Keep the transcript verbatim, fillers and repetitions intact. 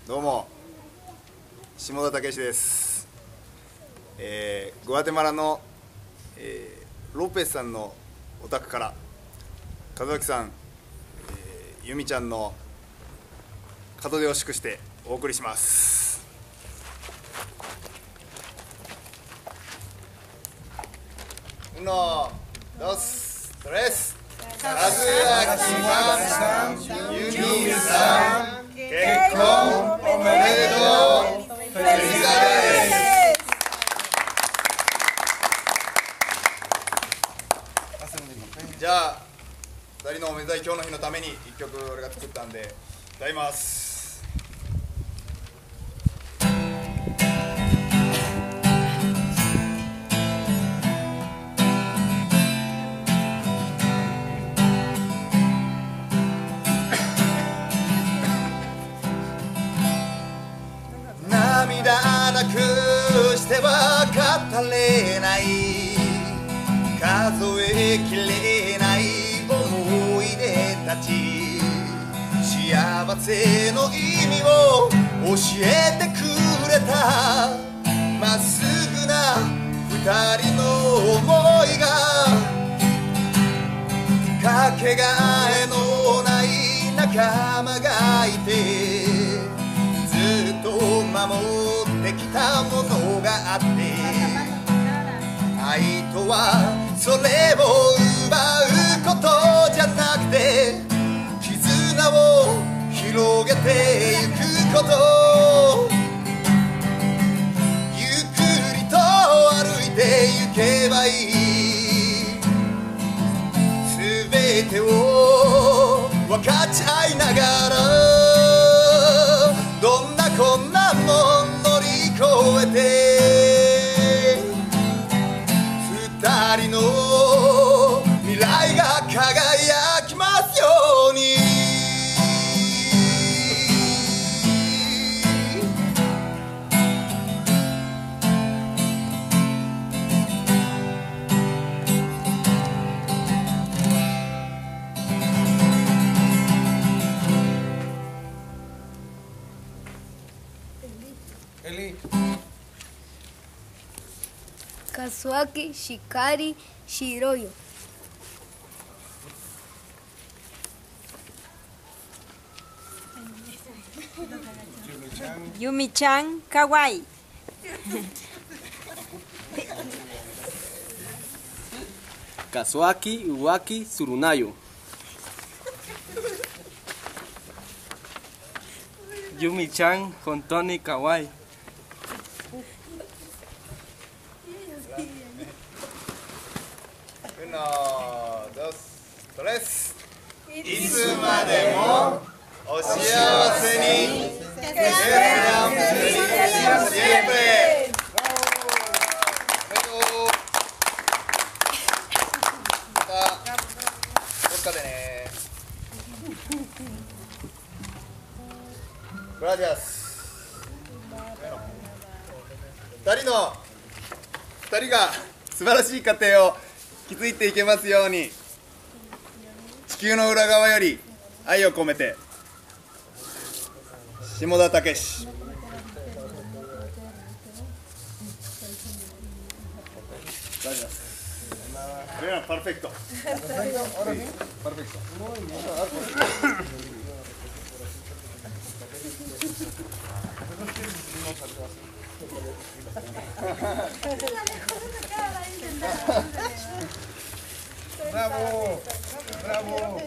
どうも下田武史です、えー、グアテマラの、えー、ロペスさんのお宅から門脇さん、えー、由美ちゃんの門出を祝してお送りします。uno, dos, tres。門脇さん、由美さん、結婚おめでとう。フェリザです。じゃあふたりのおめでたい今日の日のためにいっきょく俺が作ったんで歌います。涙なくしては語れない、数えきれない思い出たち、幸せの意味を教えてくれた、まっすぐな二人の思いがかけがえのない仲間がいて、ずっと守ってきたものがあって、愛とはそれを奪うことじゃなくて、絆を広げてゆくこと、ゆっくりと歩いてゆけばいい、すべてを分かち合いながら、どんな困難も乗り越えて、二人の未来が輝きますように。 Kazuaki Shikari Shiroyo. Yumi-chan Kawaii. Kazuaki Uwaki Surunayo. Yumi-chan Hontoni Kawaii. uno, dos, tres。いつまでもお幸せに。グラディアス。二人の二人が素晴らしい家庭を築いていけますように。地球の裏側より愛を込めて、下田武史。大丈夫です。パーフェクト。パーフェクト。Bravo, bravo.